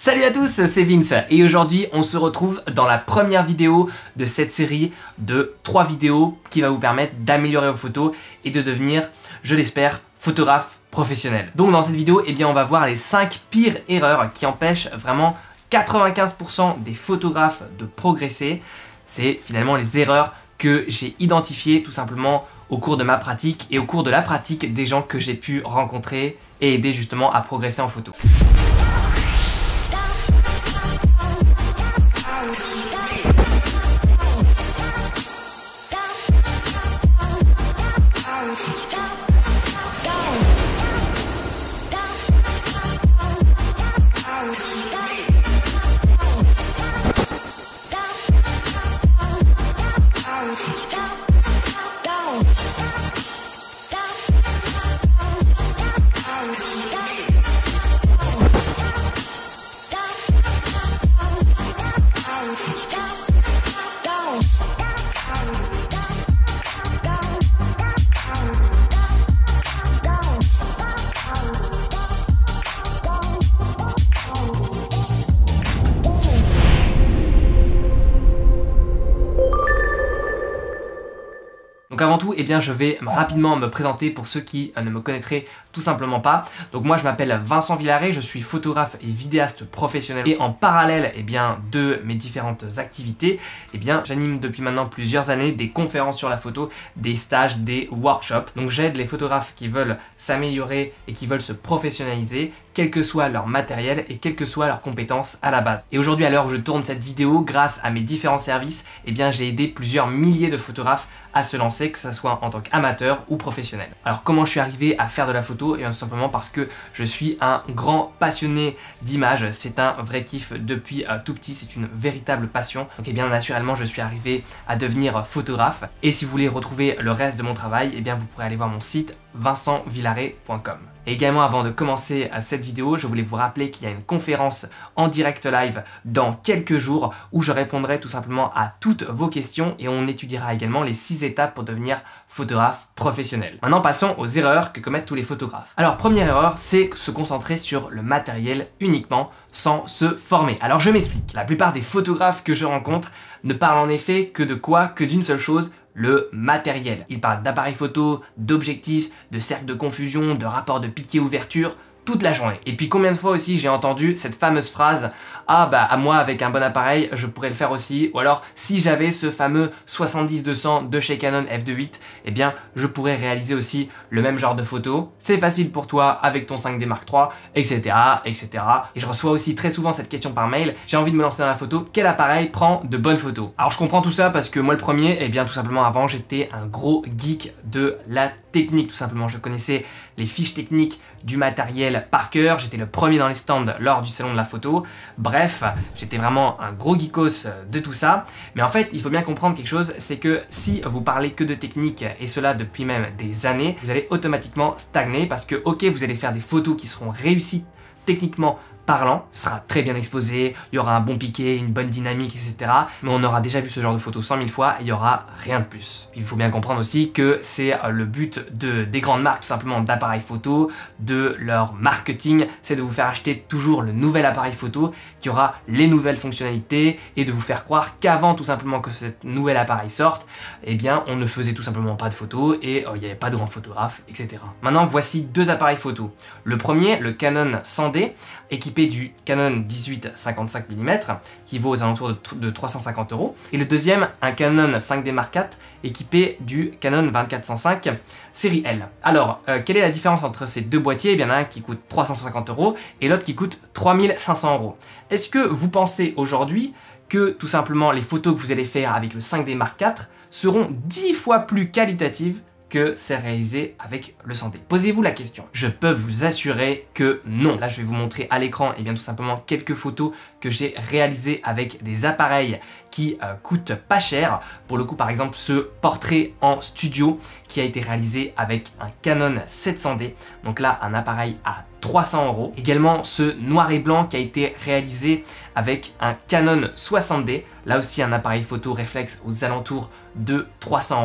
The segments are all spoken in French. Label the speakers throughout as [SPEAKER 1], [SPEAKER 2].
[SPEAKER 1] Salut à tous, c'est Vince et aujourd'hui on se retrouve dans la première vidéo de cette série de 3 vidéos qui va vous permettre d'améliorer vos photos et de devenir, je l'espère, photographe professionnel. Donc dans cette vidéo, on va voir les 5 pires erreurs qui empêchent vraiment 95% des photographes de progresser. C'est finalement les erreurs que j'ai identifiées tout simplement au cours de ma pratique et au cours de la pratique des gens que j'ai pu rencontrer et aider justement à progresser en photo. Donc avant tout, je vais rapidement me présenter pour ceux qui ne me connaîtraient tout simplement pas. Donc moi je m'appelle Vincent Villaret, je suis photographe et vidéaste professionnel et en parallèle de mes différentes activités, j'anime depuis maintenant plusieurs années des conférences sur la photo, des stages, des workshops. Donc j'aide les photographes qui veulent s'améliorer et qui veulent se professionnaliser, quel que soit leur matériel et quelles que soient leurs compétences à la base. Et aujourd'hui, à l'heure où je tourne cette vidéo, grâce à mes différents services, j'ai aidé plusieurs milliers de photographes à se lancer, que ce soit en tant qu'amateur ou professionnel. Alors comment je suis arrivé à faire de la photo? Tout simplement parce que je suis un grand passionné d'images, c'est un vrai kiff depuis tout petit, c'est une véritable passion. Donc naturellement je suis arrivé à devenir photographe. Et si vous voulez retrouver le reste de mon travail, vous pourrez aller voir mon site vincentvillaret.com. Et également, avant de commencer cette vidéo, je voulais vous rappeler qu'il y a une conférence en direct live dans quelques jours où je répondrai tout simplement à toutes vos questions et on étudiera également les 6 étapes pour devenir photographe professionnel. Maintenant, passons aux erreurs que commettent tous les photographes. Alors, première erreur, c'est se concentrer sur le matériel uniquement sans se former. Alors, je m'explique. La plupart des photographes que je rencontre ne parlent en effet que de quoi? Que d'une seule chose, le matériel. Il parle d'appareil photo, d'objectifs, de cercle de confusion, de rapport de piqué-ouverture, toute la journée. Et puis combien de fois aussi j'ai entendu cette fameuse phrase « Ah à moi avec un bon appareil, je pourrais le faire aussi » ou alors « Si j'avais ce fameux 70-200 de chez Canon f2.8, je pourrais réaliser aussi le même genre de photo. C'est facile pour toi avec ton 5D Mark III, etc. etc. » Et je reçois aussi très souvent cette question par mail « J'ai envie de me lancer dans la photo, quel appareil prend de bonnes photos ?» Alors je comprends tout ça parce que moi le premier, tout simplement avant j'étais un gros geek de la technique tout simplement. Je connaissais les fiches techniques du matériel par cœur, j'étais le premier dans les stands lors du salon de la photo. Bref, j'étais vraiment un gros geekos de tout ça. Mais en fait, il faut bien comprendre quelque chose, c'est que si vous parlez que de technique, et cela depuis même des années, vous allez automatiquement stagner parce que ok, vous allez faire des photos qui seront réussies techniquement parlant, ce sera très bien exposé, il y aura un bon piqué, une bonne dynamique, etc. Mais on aura déjà vu ce genre de photos 100 000 fois et il n'y aura rien de plus. Puis il faut bien comprendre aussi que c'est le but des grandes marques tout simplement d'appareils photo, de leur marketing, c'est de vous faire acheter toujours le nouvel appareil photo qui aura les nouvelles fonctionnalités et de vous faire croire qu'avant tout simplement que ce nouvel appareil sorte, on ne faisait tout simplement pas de photos et il n'y avait pas de grands photographes, etc. Maintenant, voici 2 appareils photo. Le premier, le Canon 100D, équipé du Canon 18-55 mm qui vaut aux alentours de 350 €. Et le deuxième, un Canon 5D Mark IV équipé du Canon 24-105 série L. Alors, quelle est la différence entre ces deux boîtiers? Il y en a un qui coûte 350 € et l'autre qui coûte 3500 €. Est-ce que vous pensez aujourd'hui que tout simplement les photos que vous allez faire avec le 5D Mark IV seront 10 fois plus qualitatives que c'est réalisé avec le 100D? Posez-vous la question. Je peux vous assurer que non. Là, je vais vous montrer à l'écran tout simplement quelques photos que j'ai réalisées avec des appareils qui coûtent pas cher. Pour le coup, par exemple, ce portrait en studio qui a été réalisé avec un Canon 700D. Donc là, un appareil à 300 €. Également, ce noir et blanc qui a été réalisé avec un Canon 60D. Là aussi, un appareil photo réflexe aux alentours de 300 €.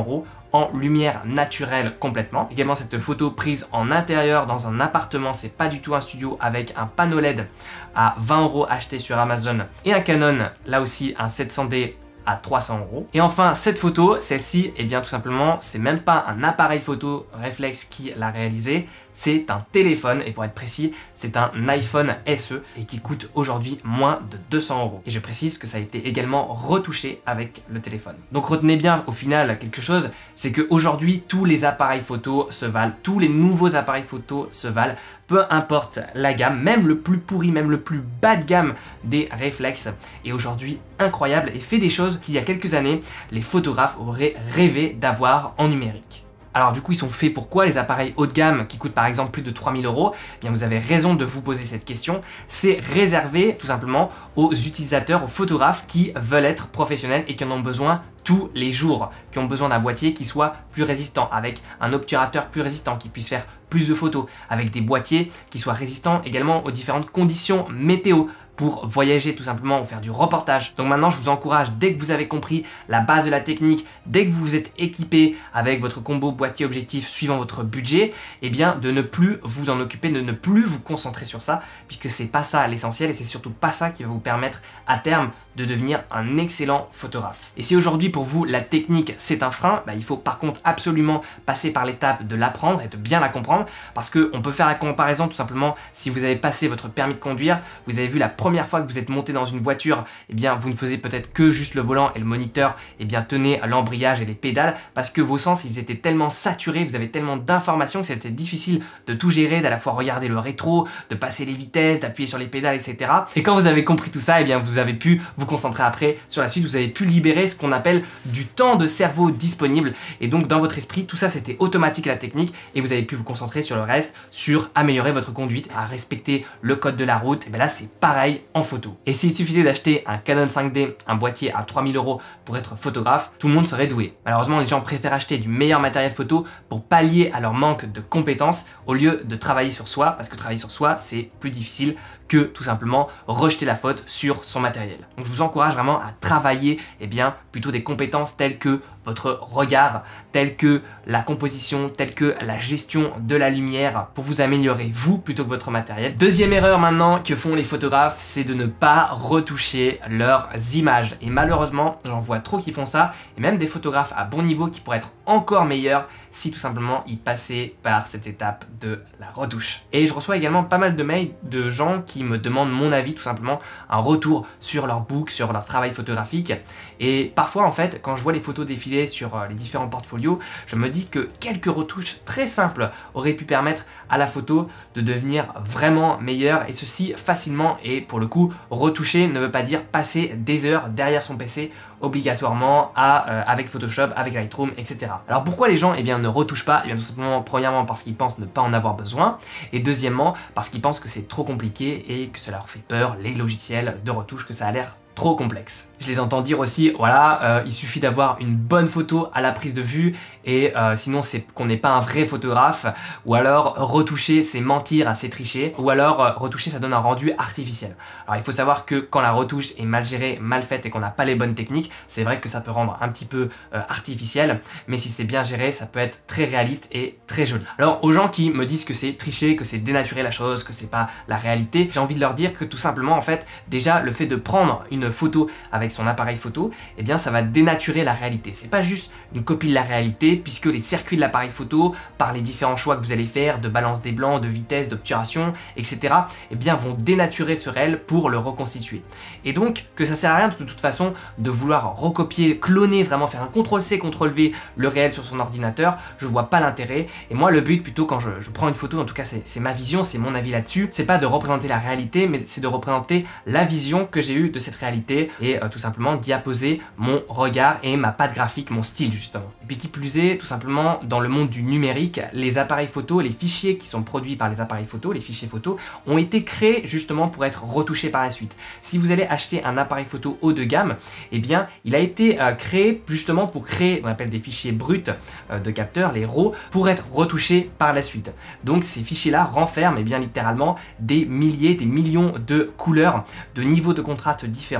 [SPEAKER 1] en lumière naturelle complètement. Également cette photo prise en intérieur dans un appartement, c'est pas du tout un studio, avec un panneau LED à 20 € acheté sur Amazon et un Canon, là aussi un 700D à 300 €. Et enfin cette photo, celle-ci, eh bien tout simplement c'est même pas un appareil photo réflexe qui l'a réalisé, c'est un téléphone, et pour être précis c'est un iPhone SE et qui coûte aujourd'hui moins de 200 €. Et je précise que ça a été également retouché avec le téléphone. Donc retenez bien au final quelque chose, c'est qu'aujourd'hui tous les appareils photo se valent, tous les nouveaux appareils photo se valent, peu importe la gamme, même le plus pourri, même le plus bas de gamme des réflexes est aujourd'hui incroyable et fait des choses qu'il y a quelques années, les photographes auraient rêvé d'avoir en numérique. Alors du coup, ils sont faits pour quoi les appareils haut de gamme qui coûtent par exemple plus de 3000 €? Eh bien, vous avez raison de vous poser cette question. C'est réservé tout simplement aux utilisateurs, aux photographes qui veulent être professionnels et qui en ont besoin tous les jours, qui ont besoin d'un boîtier qui soit plus résistant, avec un obturateur plus résistant, qui puisse faire plus de photos, avec des boîtiers qui soient résistants également aux différentes conditions météo, pour voyager tout simplement ou faire du reportage. Donc maintenant je vous encourage, dès que vous avez compris la base de la technique, dès que vous vous êtes équipé avec votre combo boîtier objectif suivant votre budget, eh bien de ne plus vous en occuper, de ne plus vous concentrer sur ça, puisque c'est pas ça l'essentiel et c'est surtout pas ça qui va vous permettre à terme de devenir un excellent photographe. Et si aujourd'hui pour vous la technique c'est un frein, il faut par contre absolument passer par l'étape de l'apprendre et de bien la comprendre, parce qu'on peut faire la comparaison tout simplement. Si vous avez passé votre permis de conduire, vous avez vu la première fois que vous êtes monté dans une voiture, eh bien vous ne faisiez peut-être que juste le volant et le moniteur, eh bien tenez l'embrayage et les pédales, parce que vos sens ils étaient tellement saturés, vous avez tellement d'informations que c'était difficile de tout gérer, d'à la fois regarder le rétro, de passer les vitesses, d'appuyer sur les pédales, etc. Et quand vous avez compris tout ça, eh bien vous avez pu vous concentrer après sur la suite, vous avez pu libérer ce qu'on appelle du temps de cerveau disponible, et donc dans votre esprit tout ça c'était automatique la technique, et vous avez pu vous concentrer sur le reste, sur améliorer votre conduite, à respecter le code de la route. Et bien là c'est pareil en photo. Et s'il suffisait d'acheter un Canon 5D, un boîtier à 3000 € pour être photographe, tout le monde serait doué. Malheureusement les gens préfèrent acheter du meilleur matériel photo pour pallier à leur manque de compétences au lieu de travailler sur soi, parce que travailler sur soi c'est plus difficile que tout simplement rejeter la faute sur son matériel. Donc je vous encourage vraiment à travailler plutôt des compétences telles que votre regard, telles que la composition, telles que la gestion de la lumière, pour vous améliorer vous plutôt que votre matériel. Deuxième erreur maintenant que font les photographes, c'est de ne pas retoucher leurs images. Et malheureusement, j'en vois trop qui font ça, et même des photographes à bon niveau qui pourraient être encore meilleurs si tout simplement ils passaient par cette étape de la retouche. Et je reçois également pas mal de mails de gens qui me demandent mon avis, tout simplement un retour sur leur book, sur leur travail photographique. Et parfois en fait, quand je vois les photos défiler sur les différents portfolios, je me dis que quelques retouches très simples auraient pu permettre à la photo de devenir vraiment meilleure, et ceci facilement. Et pour le coup, retoucher ne veut pas dire passer des heures derrière son PC obligatoirement avec Photoshop, avec Lightroom, etc. Alors pourquoi les gens ne retouchent pas? Tout simplement, premièrement parce qu'ils pensent ne pas en avoir besoin, et deuxièmement parce qu'ils pensent que c'est trop compliqué et que ça leur fait peur, les logiciels de retouche, que ça a l'air trop complexe. Je les entends dire aussi, voilà, il suffit d'avoir une bonne photo à la prise de vue, et sinon c'est qu'on n'est pas un vrai photographe, ou alors retoucher c'est mentir, c'est tricher, ou alors retoucher ça donne un rendu artificiel. Alors il faut savoir que quand la retouche est mal gérée, mal faite et qu'on n'a pas les bonnes techniques, c'est vrai que ça peut rendre un petit peu artificiel, mais si c'est bien géré, ça peut être très réaliste et très joli. Alors aux gens qui me disent que c'est tricher, que c'est dénaturer la chose, que c'est pas la réalité, j'ai envie de leur dire que tout simplement en fait, déjà le fait de prendre une photo avec son appareil photo, ça va dénaturer la réalité. C'est pas juste une copie de la réalité, puisque les circuits de l'appareil photo, par les différents choix que vous allez faire, de balance des blancs, de vitesse, d'obturation, etc., vont dénaturer ce réel pour le reconstituer. Et donc, que ça sert à rien de toute façon de vouloir recopier, cloner, vraiment faire un CTRL-C, CTRL-V le réel sur son ordinateur, je vois pas l'intérêt. Et moi, le but, plutôt quand je prends une photo, en tout cas c'est ma vision, c'est mon avis là-dessus, c'est pas de représenter la réalité, mais c'est de représenter la vision que j'ai eue de cette réalité, et tout simplement d'y apposer mon regard et ma patte graphique, mon style justement. Et puis qui plus est, tout simplement dans le monde du numérique, les appareils photo, les fichiers qui sont produits par les appareils photo, les fichiers photo, ont été créés justement pour être retouchés par la suite. Si vous allez acheter un appareil photo haut de gamme, il a été créé justement pour créer, on appelle des fichiers bruts de capteurs, les RAW, pour être retouchés par la suite. Donc ces fichiers-là renferment littéralement des milliers, des millions de couleurs, de niveaux de contraste différents,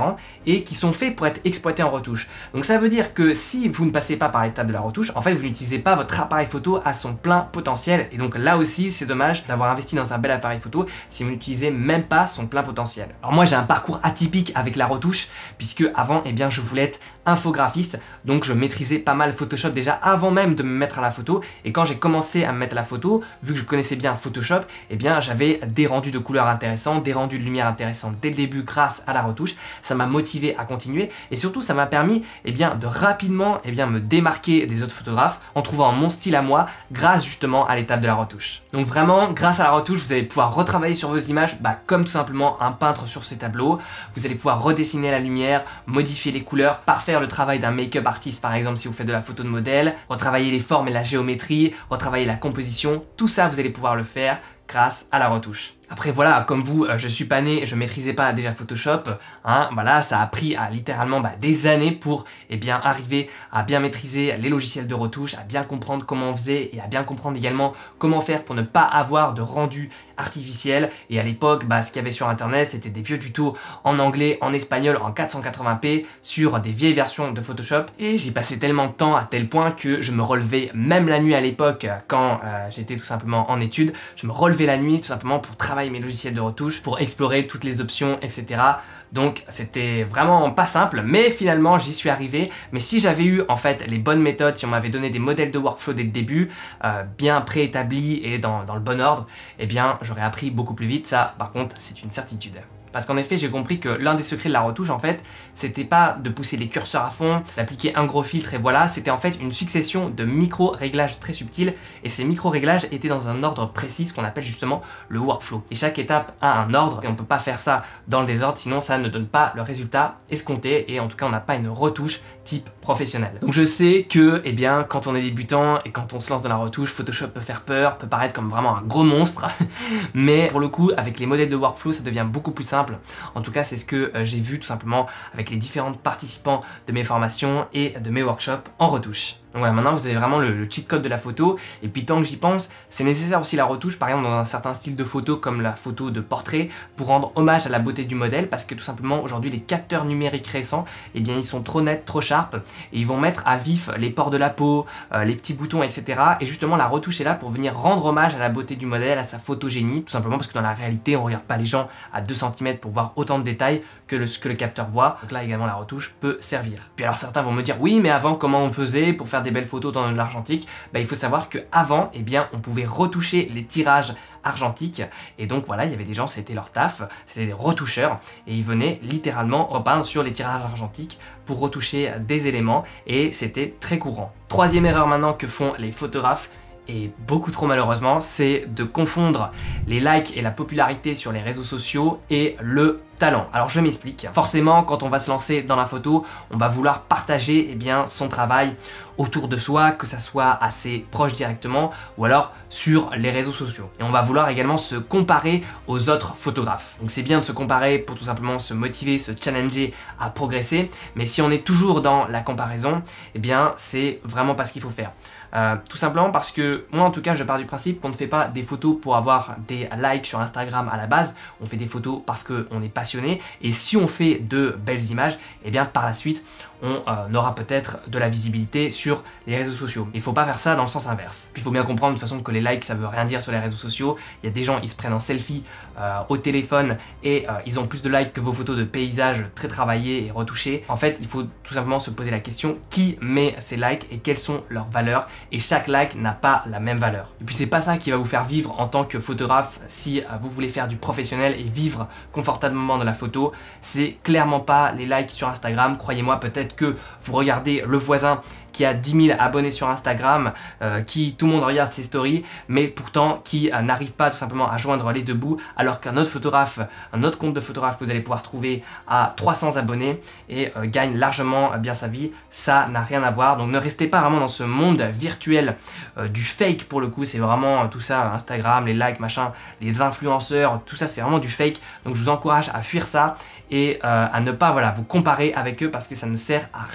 [SPEAKER 1] différents et qui sont faits pour être exploités en retouche. Donc ça veut dire que si vous ne passez pas par l'étape de la retouche, en fait vous n'utilisez pas votre appareil photo à son plein potentiel, et donc là aussi c'est dommage d'avoir investi dans un bel appareil photo si vous n'utilisez même pas son plein potentiel. Alors moi j'ai un parcours atypique avec la retouche, puisque avant eh bien je voulais être infographiste, donc je maîtrisais pas mal Photoshop déjà avant même de me mettre à la photo, et quand j'ai commencé à me mettre à la photo, vu que je connaissais bien Photoshop, eh bien j'avais des rendus de couleurs intéressants, des rendus de lumière intéressants dès le début grâce à la retouche. Ça m'a motivé à continuer, et surtout ça m'a permis eh bien de rapidement me démarquer des autres photographes en trouvant mon style à moi grâce justement à l'étape de la retouche. Donc vraiment grâce à la retouche vous allez pouvoir retravailler sur vos images comme tout simplement un peintre sur ses tableaux. Vous allez pouvoir redessiner la lumière, modifier les couleurs, parfaire le travail d'un make-up artiste par exemple si vous faites de la photo de modèle, retravailler les formes et la géométrie, retravailler la composition, tout ça vous allez pouvoir le faire grâce à la retouche. Après voilà, comme vous, je suis pas né, je maîtrisais pas déjà Photoshop, hein, voilà, ça a pris littéralement des années pour arriver à bien maîtriser les logiciels de retouche, à bien comprendre comment on faisait et à bien comprendre également comment faire pour ne pas avoir de rendu artificiel. Et à l'époque, ce qu'il y avait sur internet, c'était des vieux tutos en anglais, en espagnol, en 480p sur des vieilles versions de Photoshop, et j'y passais tellement de temps à tel point que je me relevais même la nuit à l'époque quand j'étais tout simplement en études, je me relevais la nuit tout simplement pour travailler mes logiciels de retouche, pour explorer toutes les options, etc. Donc c'était vraiment pas simple, mais finalement j'y suis arrivé. Mais si j'avais eu en fait les bonnes méthodes, si on m'avait donné des modèles de workflow dès le début, bien préétablis et dans le bon ordre, eh bien j'aurais appris beaucoup plus vite. Ça par contre c'est une certitude. Parce qu'en effet, j'ai compris que l'un des secrets de la retouche, en fait, c'était pas de pousser les curseurs à fond, d'appliquer un gros filtre et voilà, c'était en fait une succession de micro-réglages très subtils, et ces micro-réglages étaient dans un ordre précis, ce qu'on appelle justement le workflow. Et chaque étape a un ordre, et on peut pas faire ça dans le désordre, sinon ça ne donne pas le résultat escompté, et en tout cas on n'a pas une retouche type professionnel. Donc je sais que, quand on est débutant et quand on se lance dans la retouche, Photoshop peut faire peur, peut paraître comme vraiment un gros monstre, mais pour le coup, avec les modèles de workflow, ça devient beaucoup plus simple. En tout cas, c'est ce que j'ai vu tout simplement avec les différents participants de mes formations et de mes workshops en retouche. Donc voilà, maintenant vous avez vraiment le cheat code de la photo, et puis tant que j'y pense, c'est nécessaire aussi la retouche, par exemple dans un certain style de photo comme la photo de portrait, pour rendre hommage à la beauté du modèle, parce que tout simplement aujourd'hui les capteurs numériques récents, ils sont trop nets, trop sharp, et ils vont mettre à vif les pores de la peau, les petits boutons, etc. Et justement la retouche est là pour venir rendre hommage à la beauté du modèle, à sa photogénie, tout simplement parce que dans la réalité on regarde pas les gens à 2 cm pour voir autant de détails que ce que le capteur voit, donc là également la retouche peut servir. Puis alors certains vont me dire, oui mais avant comment on faisait pour faire des belles photos dans de l'argentique? Il faut savoir qu'avant, on pouvait retoucher les tirages argentiques, et donc voilà, il y avait des gens, c'était leur taf, c'était des retoucheurs, et ils venaient littéralement repeindre sur les tirages argentiques pour retoucher des éléments, et c'était très courant. Troisième erreur maintenant que font les photographes, et beaucoup trop malheureusement, c'est de confondre les likes et la popularité sur les réseaux sociaux et le talent. Alors je m'explique. Forcément, quand on va se lancer dans la photo, on va vouloir partager son travail autour de soi, que ça soit assez proche directement ou alors sur les réseaux sociaux. Et on va vouloir également se comparer aux autres photographes. Donc c'est bien de se comparer pour tout simplement se motiver, se challenger à progresser, mais si on est toujours dans la comparaison, c'est vraiment pas ce qu'il faut faire. Tout simplement parce que moi en tout cas je pars du principe qu'on ne fait pas des photos pour avoir des likes sur Instagram à la base, on fait des photos parce qu'on est passionné, et si on fait de belles images, par la suite on aura peut-être de la visibilité sur les réseaux sociaux. Il ne faut pas faire ça dans le sens inverse. Puis il faut bien comprendre de toute façon que les likes ça veut rien dire sur les réseaux sociaux. Il y a des gens, ils se prennent en selfie au téléphone et ils ont plus de likes que vos photos de paysages très travaillées et retouchées. En fait, il faut tout simplement se poser la question, qui met ces likes et quelles sont leurs valeurs, et chaque like n'a pas la même valeur. Et puis c'est pas ça qui va vous faire vivre en tant que photographe si vous voulez faire du professionnel et vivre confortablement de la photo. C'est clairement pas les likes sur Instagram. Croyez-moi, peut-être que vous regardez le voisin qui a 10 000 abonnés sur Instagram, qui tout le monde regarde ses stories, mais pourtant qui n'arrive pas tout simplement à joindre les deux bouts, alors qu'un autre photographe, un autre compte de photographe que vous allez pouvoir trouver à 300 abonnés et gagne largement bien sa vie, ça n'a rien à voir. Donc ne restez pas vraiment dans ce monde virtuel du fake. Pour le coup, c'est vraiment tout ça, Instagram, les likes, machin, les influenceurs, tout ça c'est vraiment du fake. Donc je vous encourage à fuir ça et à ne pas vous comparer avec eux, parce que ça ne sert à rien.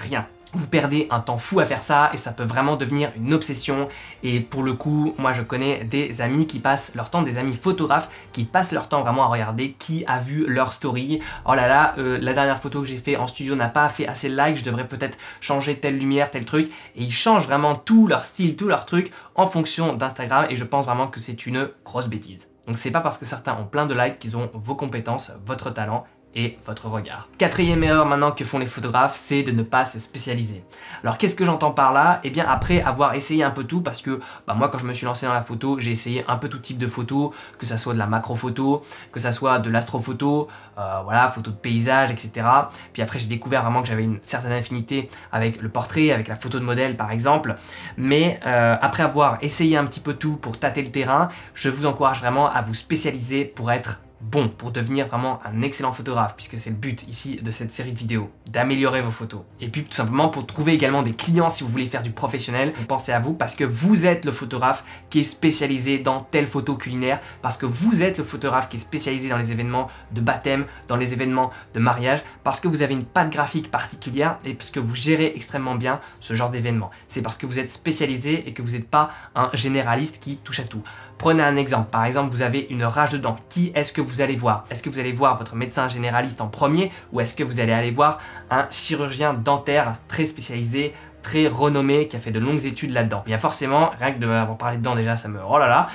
[SPEAKER 1] vous perdez un temps fou à faire ça et ça peut vraiment devenir une obsession. Et pour le coup, moi je connais des amis qui passent leur temps, des amis photographes qui passent leur temps vraiment à regarder qui a vu leur story. Oh là là, la dernière photo que j'ai fait en studio n'a pas fait assez de likes, je devrais peut-être changer telle lumière, tel truc. Et ils changent vraiment tout leur style, tout leur truc en fonction d'Instagram et je pense vraiment que c'est une grosse bêtise. Donc c'est pas parce que certains ont plein de likes qu'ils ont vos compétences, votre talent et votre regard. Quatrième erreur maintenant que font les photographes, c'est de ne pas se spécialiser. Alors qu'est-ce que j'entends par là? Eh bien après avoir essayé un peu tout, parce que moi quand je me suis lancé dans la photo, j'ai essayé un peu tout type de photos, que ça soit de la macro photo, que ça soit de l'astrophoto, voilà, photo de paysage, etc. Puis après j'ai découvert vraiment que j'avais une certaine affinité avec le portrait, avec la photo de modèle par exemple. Mais après avoir essayé un petit peu tout pour tâter le terrain, je vous encourage vraiment à vous spécialiser pour être bon, pour devenir vraiment un excellent photographe, puisque c'est le but ici de cette série de vidéos, d'améliorer vos photos. Et puis tout simplement pour trouver également des clients si vous voulez faire du professionnel, pensez à vous parce que vous êtes le photographe qui est spécialisé dans telle photo culinaire, parce que vous êtes le photographe qui est spécialisé dans les événements de baptême, dans les événements de mariage, parce que vous avez une patte graphique particulière et parce que vous gérez extrêmement bien ce genre d'événement. C'est parce que vous êtes spécialisé et que vous n'êtes pas un généraliste qui touche à tout. Prenez un exemple, par exemple vous avez une rage de dents, qui est-ce que vous allez voir? Est-ce que vous allez voir votre médecin généraliste en premier ou est-ce que vous allez aller voir un chirurgien dentaire très spécialisé, très renommé, qui a fait de longues études là-dedans? Bien forcément, rien que de m'avoir parlé dedans déjà, ça me... Oh là là.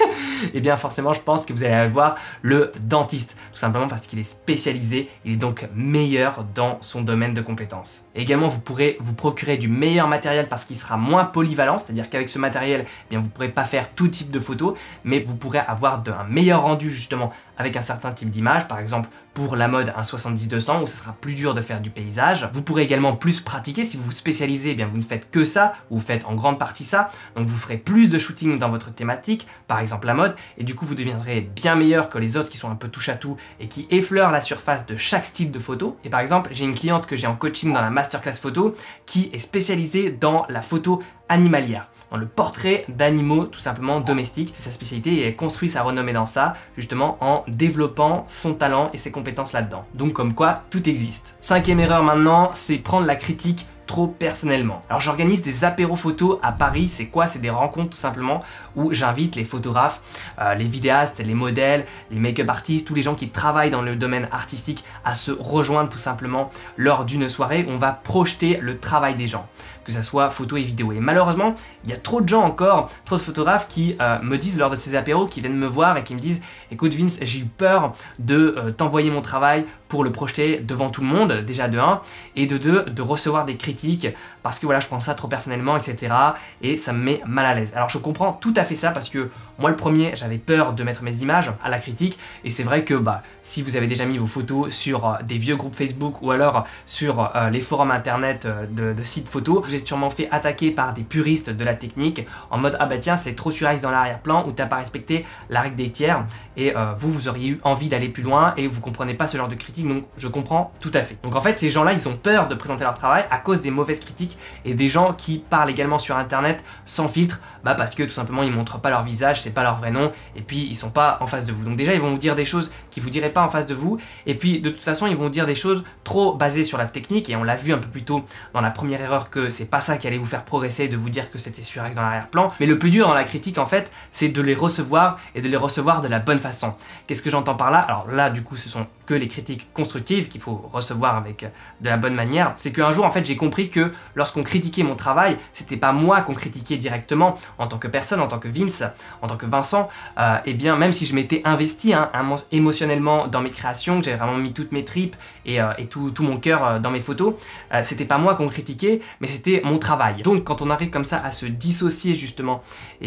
[SPEAKER 1] Et bien forcément, je pense que vous allez aller voir le dentiste, tout simplement parce qu'il est spécialisé, il est donc meilleur dans son domaine de compétences. Et également, vous pourrez vous procurer du meilleur matériel parce qu'il sera moins polyvalent, c'est-à-dire qu'avec ce matériel, eh bien, vous ne pourrez pas faire tout type de photos, mais vous pourrez avoir un meilleur rendu justement avec un certain type d'image, par exemple pour la mode un 70-200 où ce sera plus dur de faire du paysage. Vous pourrez également plus pratiquer, si vous vous spécialisez, eh bien vous ne faites que ça, ou vous faites en grande partie ça, donc vous ferez plus de shooting dans votre thématique, par exemple la mode, et du coup vous deviendrez bien meilleur que les autres qui sont un peu touche à tout et qui effleurent la surface de chaque style de photo. Et par exemple, j'ai une cliente que j'ai en coaching dans la masterclass photo qui est spécialisée dans la photo animalière, dans le portrait d'animaux tout simplement domestiques, c'est sa spécialité et elle construit sa renommée dans ça, justement en développant son talent et ses compétences là-dedans. Donc comme quoi, tout existe. Cinquième erreur maintenant, c'est prendre la critique trop personnellement. Alors j'organise des apéros photos à Paris, c'est quoi? C'est des rencontres tout simplement où j'invite les photographes, les vidéastes, les modèles, les make-up artistes, tous les gens qui travaillent dans le domaine artistique à se rejoindre tout simplement lors d'une soirée où on va projeter le travail des gens, que ça soit photo et vidéo. Et malheureusement, il y a trop de gens encore, trop de photographes qui me disent lors de ces apéros, qui viennent me voir et qui me disent « Écoute Vince, j'ai eu peur de t'envoyer mon travail pour le projeter devant tout le monde, déjà de 1, et de 2, de recevoir des critiques parce que voilà, je prends ça trop personnellement, etc. Et ça me met mal à l'aise. » Alors je comprends tout à fait ça parce que moi le premier, j'avais peur de mettre mes images à la critique et c'est vrai que si vous avez déjà mis vos photos sur des vieux groupes Facebook ou alors sur les forums internet de sites photos, vous êtes sûrement fait attaquer par des puristes de la technique en mode « Ah bah tiens, c'est trop surréaliste dans l'arrière-plan ou t'as pas respecté la règle des tiers » et vous auriez eu envie d'aller plus loin et vous comprenez pas ce genre de critique, donc je comprends tout à fait. Donc en fait, ces gens-là, ils ont peur de présenter leur travail à cause des mauvaises critiques et des gens qui parlent également sur internet sans filtre, parce que tout simplement ils montrent pas leur visage, c'est pas leur vrai nom et puis ils sont pas en face de vous. Donc déjà ils vont vous dire des choses qu'ils vous diraient pas en face de vous et puis de toute façon ils vont vous dire des choses trop basées sur la technique et on l'a vu un peu plus tôt dans la première erreur que c'est pas ça qui allait vous faire progresser, de vous dire que c'était surréaliste dans l'arrière-plan. Mais le plus dur dans la critique en fait, c'est de les recevoir et de les recevoir de la bonne façon. Qu'est-ce que j'entends par là? Alors là du coup ce sont que les critiques constructives qu'il faut recevoir avec de la bonne manière. C'est qu'un jour en fait j'ai compris que lorsqu'on critiquait mon travail, c'était pas moi qu'on critiquait directement en tant que personne, en tant que Vince, en tant que Vincent, et bien même si je m'étais investi émotionnellement dans mes créations, que j'avais vraiment mis toutes mes tripes et tout mon cœur dans mes photos, c'était pas moi qu'on critiquait, mais c'était mon travail. Donc quand on arrive comme ça à se dissocier justement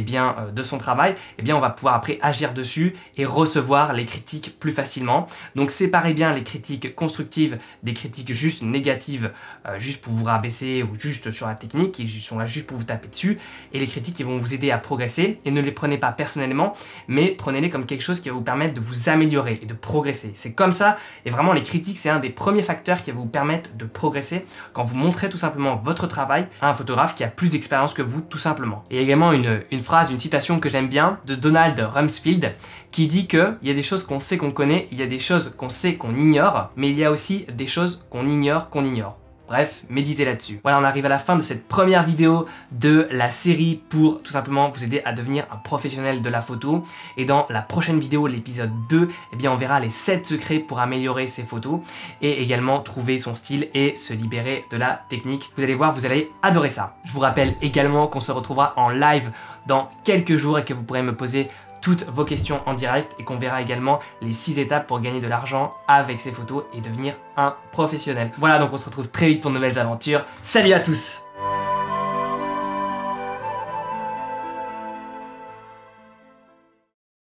[SPEAKER 1] de son travail, on va pouvoir après agir dessus et recevoir les critiques plus facilement. Donc séparez bien les critiques constructives des critiques juste négatives, juste pour vous rabaisser ou juste sur la technique, qui sont là juste pour vous taper dessus, et les critiques qui vont vous aider à progresser, et ne les prenez pas personnellement, mais prenez-les comme quelque chose qui va vous permettre de vous améliorer et de progresser. C'est comme ça, et vraiment les critiques c'est un des premiers facteurs qui va vous permettre de progresser quand vous montrez tout simplement votre travail à un photographe qui a plus d'expérience que vous tout simplement. Et également une phrase, une citation que j'aime bien de Donald Rumsfeld qui dit que il y a des choses qu'on sait qu'on connaît, il y a des choses qu'on sait qu'on ignore, mais il y a aussi des choses qu'on ignore qu'on ignore. Bref, méditez là-dessus. Voilà, on arrive à la fin de cette première vidéo de la série pour tout simplement vous aider à devenir un professionnel de la photo. Et dans la prochaine vidéo, l'épisode 2, eh bien on verra les 7 secrets pour améliorer ses photos et également trouver son style et se libérer de la technique. Vous allez voir, vous allez adorer ça. Je vous rappelle également qu'on se retrouvera en live dans quelques jours et que vous pourrez me poser toutes vos questions en direct et qu'on verra également les 6 étapes pour gagner de l'argent avec ses photos et devenir un professionnel. Voilà, donc on se retrouve très vite pour de nouvelles aventures. Salut à tous!